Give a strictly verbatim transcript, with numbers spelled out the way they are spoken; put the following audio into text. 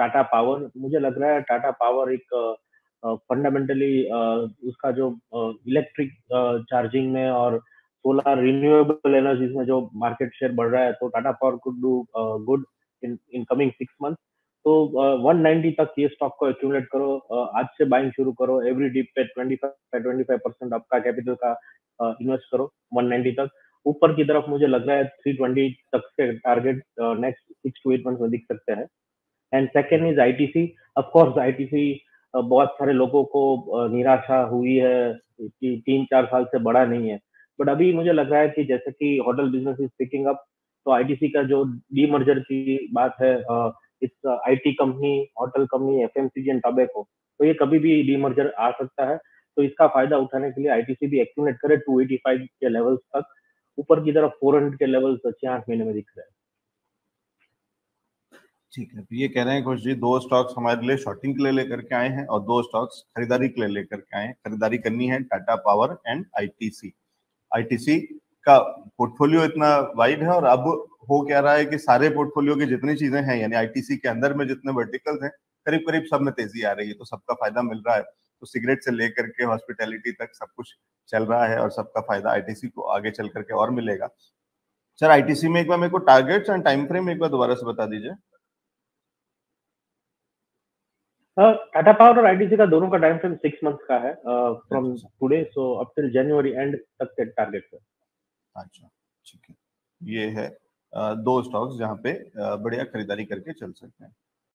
Tata power, मुझे लग रहा है टाटा पावर एक फंडामेंटली उसका जो इलेक्ट्रिक चार्जिंग में और सोलर रिन्यूएबल एनर्जीज में जो मार्केट शेयर बढ़ रहा है, तो Tata power could do good in in coming six months. तो वन नाइंटी तक ये स्टॉक को एक्यूमुलेट करो, आज से बाइंग शुरू करो, एवरी डिप पे twenty five twenty five percent आपका कैपिटल का इन्वेस्ट करो वन नाइंटी तक। ऊपर की तरफ मुझे लग रहा है थ्री ट्वेंटी तक के target next six to eight month में दिख सकते हैं। And second is ITC. Of course ITC बहुत सारे लोगों को निराशा हुई है कि तीन चार साल से बड़ा नहीं है, बट अभी मुझे लग रहा है कि जैसे कि hotel business is picking up, तो आईटीसी का जो डीमर्जर की बात है, it's IT company, hotel company, FMCG and tobacco, तो ये कभी भी डीमर्जर आ सकता है। तो इसका फायदा उठाने के लिए आईटीसी भी एक्यूमुलेट करे टू एटी फाइव के लेवल्स तक। ऊपर की तरफ फोर हंड्रेड के लेवल्स छह आठ महीने में दिख रहे हैं। ठीक है, तो ये कह रहे हैं खुश जी, दो स्टॉक्स हमारे लिए शॉर्टिंग के लिए लेकर के आए हैं और दो स्टॉक्स खरीदारी के लिए लेकर के आए हैं। खरीदारी करनी है Tata power and ITC. ITC का पोर्टफोलियो इतना वाइड है और अब हो क्या रहा है कि सारे पोर्टफोलियो की जितनी चीजें हैं, यानी आईटीसी के अंदर में जितने वर्टिकल्स हैं, करीब करीब सब में तेजी आ रही है, तो सबका फायदा मिल रहा है। तो सिगरेट से लेकर के हॉस्पिटैलिटी तक सब कुछ चल रहा है और सबका फायदा आईटीसी को आगे चल करके और मिलेगा। सर, आईटीसी में एक बार मेरे को टारगेट्स एंड टाइम फ्रेम एक बार दोबारा से बता दीजिए। टाटा पावर और आईटीसी का दोनों का टाइम फ्रेम सिक्स मंथ का है, from today so up till January end तक के टारगेट है। अच्छा, ठीक है, ये है दो स्टॉक्स जहां पे बढ़िया खरीदारी करके चल सकते हैं।